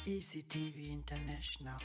Easy TV International.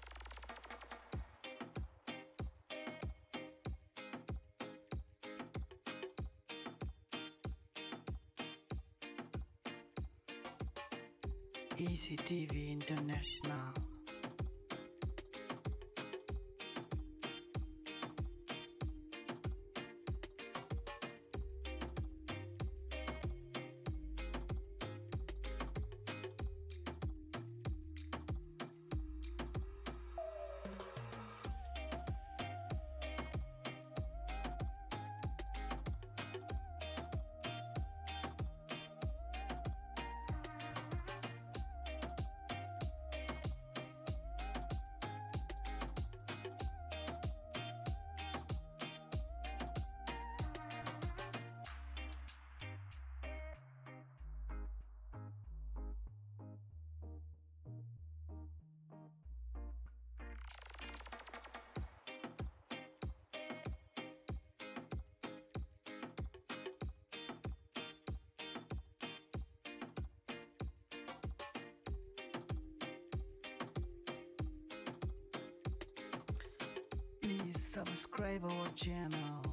Easy TV International. Please subscribe our channel.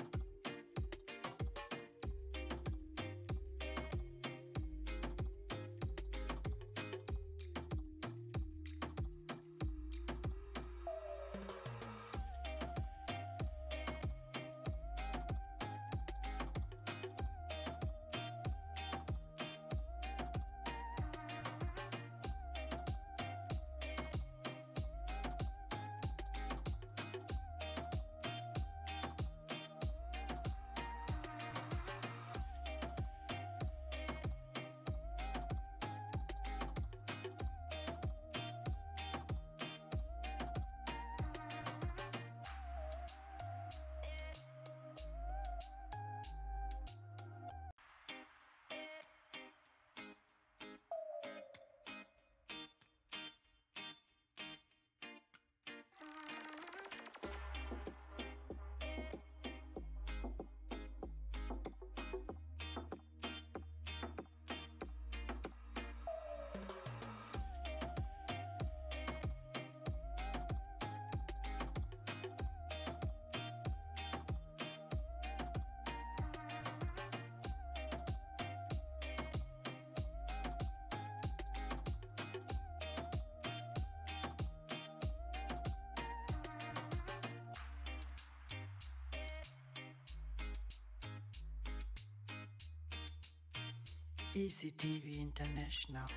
Easy TV International.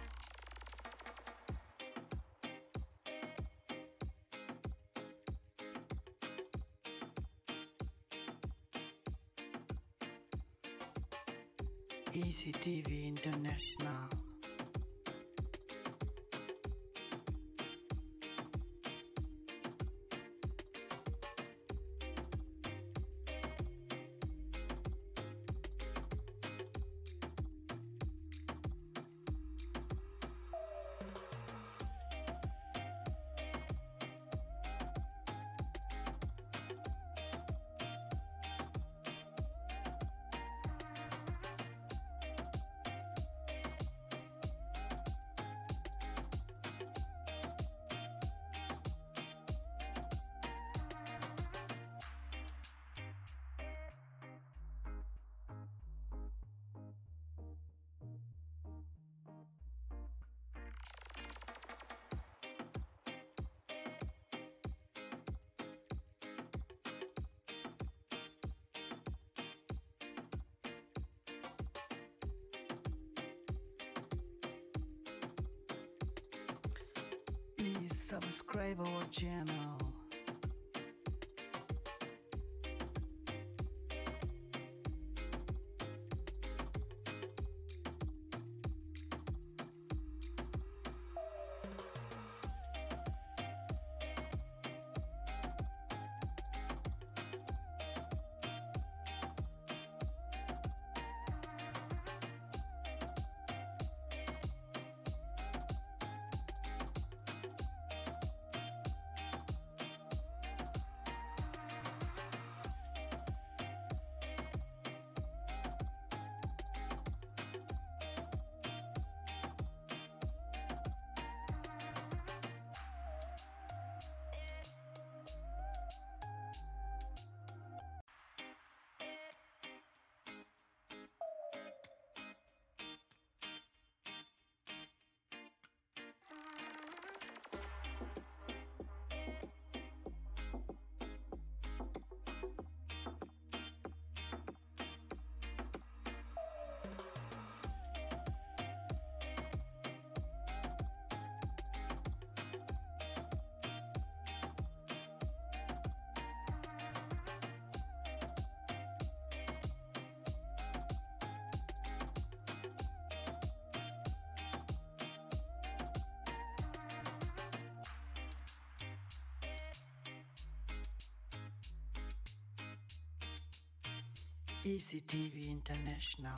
Easy TV International. Please subscribe our channel. Easy TV International.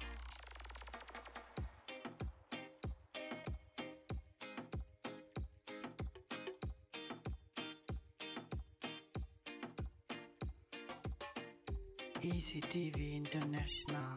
Easy TV International.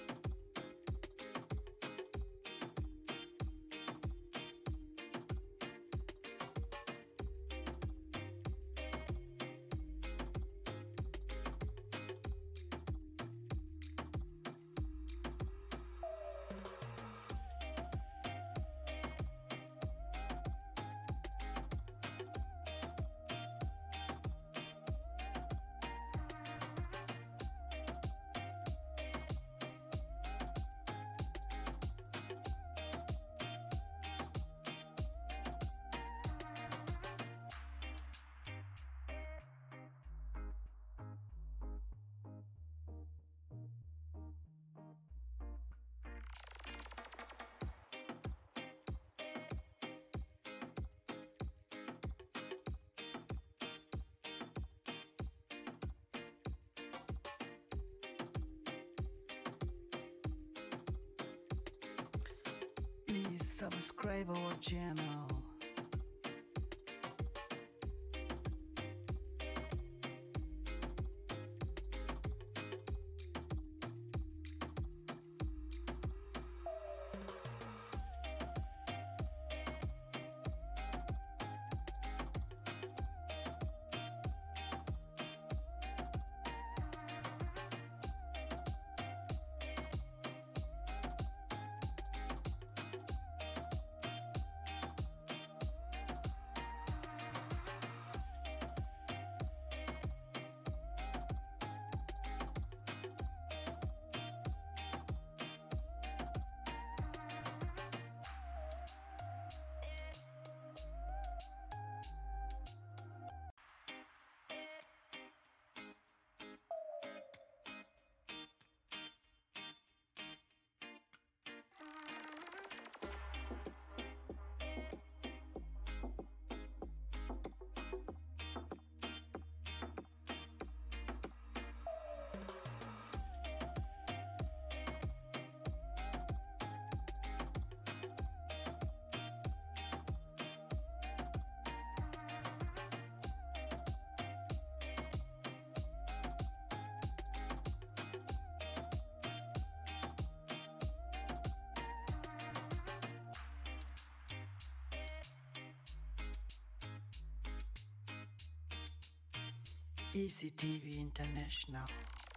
Please subscribe our channel. Easy TV International.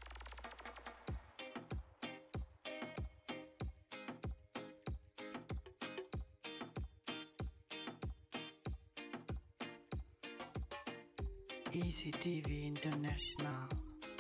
Easy TV International.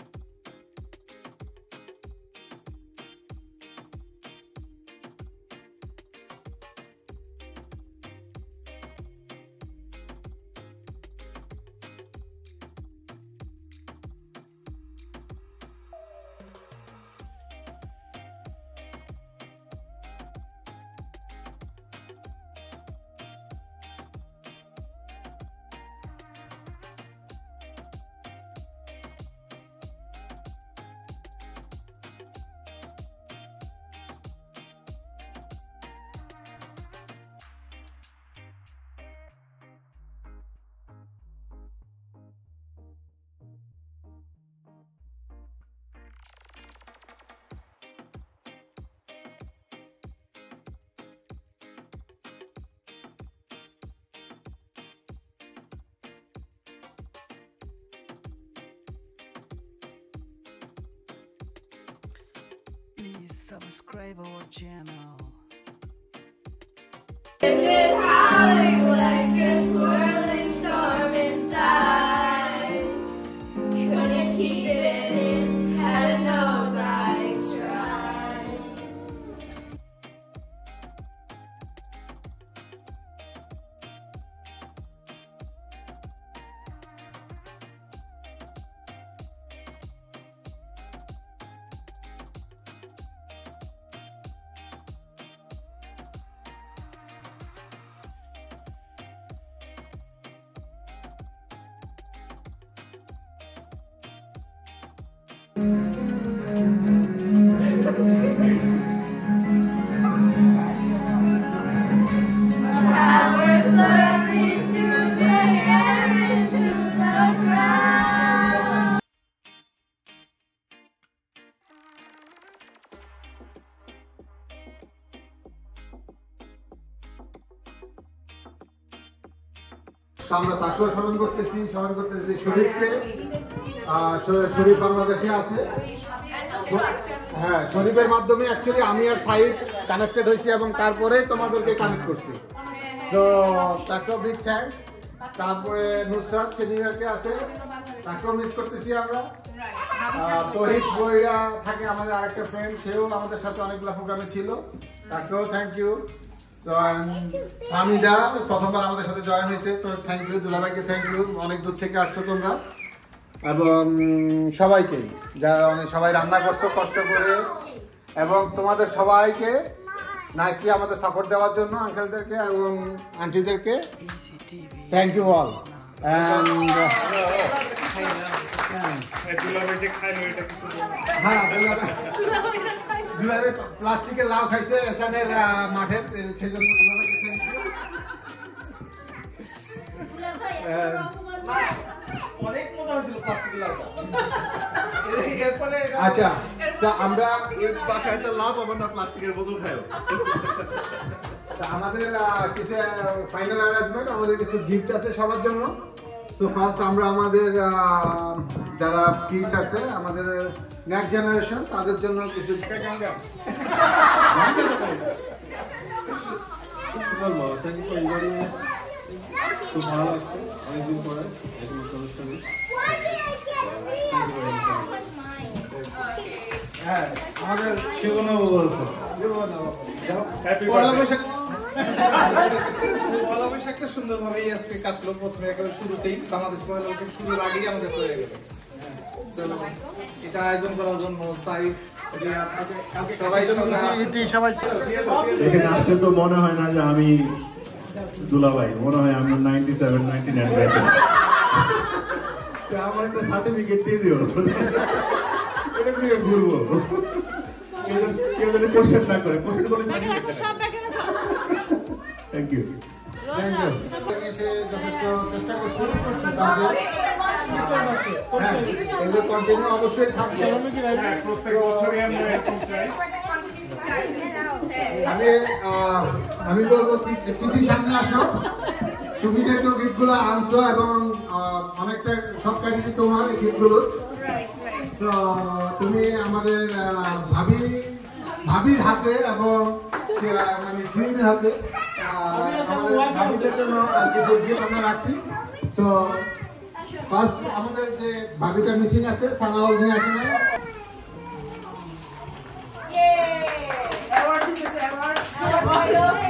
Please subscribe our channel. It's howling like a swirling storm inside. Couldn't keep it in, had knows I tried. আমরা তাকেও স্মরণ করতেছি শরীফকে। শরীফ বাংলাদেশে আছে। হ্যাঁ, শরীফের মাধ্যমে অ্যাকচুয়ালি আমি আর সাইদ কানেক্টেড হয়েছি এবং তারপরেই তোমাদেরকে কানেক্ট করছি। তো তাকেও বিগ থ্যাঙ্কস। তারপরে নুসরাত সে নিউ ইয়র্কে আছে, তাকেও মিস করতেছি আমরা। তহিদ বইরা থাকে আমাদের আরেকটা ফ্রেন্ড, সেও আমাদের সাথে অনেকগুলো প্রোগ্রামে ছিল, তাকেও থ্যাংক ইউ। হামিদা প্রথমবার আমাদের সাথে জয়েন হয়েছে, তো থ্যাংক ইউ। দুলাভাইকে থ্যাংক ইউ, অনেক দূর থেকে আসছো তোমরা। এবং সবাইকে যারা সবাই রান্না করছো কষ্ট করে, এবং তোমাদের সবাইকে নাইসলি আমাদের সাপোর্ট দেওয়ার জন্য আঙ্কেলদেরকে এবং আন্টিদেরকে থ্যাংক ইউ অল। হ্যাঁ, প্লাস্টিকের লাউ খাইছে এসানের মাঠের, সেই জন্য আচ্ছা, আমরা লাভ হবে না, প্লাস্টিকের বোতল খাই। আমাদের কিছু ফাইনাল অ্যারেঞ্জমেন্ট, আমাদের কিছু গিফট আছে সবার জন্য। সো ফার্স্ট আমরা আমাদের যারা কিডস আছে, আমাদের নেক্সট জেনারেশন, তাদের জন্য কিছু খুব ভালো লাগছে অনেকদিন পরে এরকম অনুষ্ঠানে। হ্যাঁ, আমাদের পয়লা বৈশাখটা সুন্দরভাবেই আজকে কাটলো। প্রথমে একেবারে শুরুতেই বাংলাদেশ পয়লা বৈশাখ শুরুর আগেই আমাদের হয়ে গেল। এটা আয়োজন করার জন্য সাইফ এখানে আসলে তো মনে হয় না যে আমি দুলাভাই, মনে হয় আমি 97-99 ব্যাচে। আমার একটা সার্টিফিকেট দিয়ে দিও, এটা নিয়ে ঘুরবো। কেউ যদি কোশ্চেন না করে, কোশ্চেন করে থ্যাংক ইউ। যথেষ্ট চেষ্টা করছি, এগুলো কন্টিনিউ অবশ্যই থাকছে। প্রত্যেক বছরই আমরা এরকম চাই। আমি বলবো তিথি সামনে আসো, তুমি যেহেতু গিফটগুলো আনছো এবং অনেকটা সব ক্যাটাগরি তোমার এই গিফটগুলো, তো তুমি আমাদের ভাবির হাতে এবং মানে শিরিনের হাতে আমাদের ভাবিদের জন্য কিছু গিফট আমরা রাখছি। তো ফার্স্ট আমাদের যে ভাবিটা মিসিং আছে, সানাউল নিয়ে আসে না। Award.